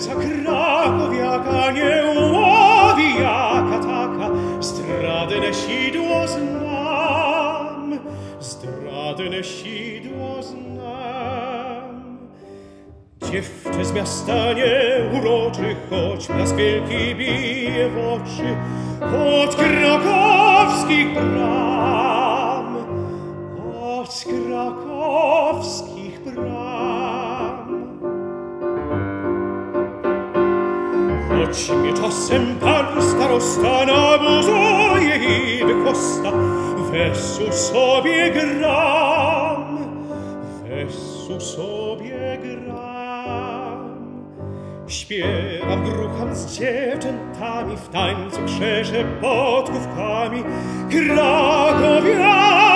serca krakowiaka nie ułowi jaka taka. Zdradne sidło znam, zdradne sidło znam. Dziewczę z miasta nie uroczy, choć blask wielki bije w oczy, od krakowskich bram, od krakowskich bram. Choć mnie czasem pan starosta nabuzuje i wykosta, wesu sobie gram, wesu sobie gram. Śpiewam, grucham z dziewczętami, w tańcu krzeżę pod główkami. Krakowia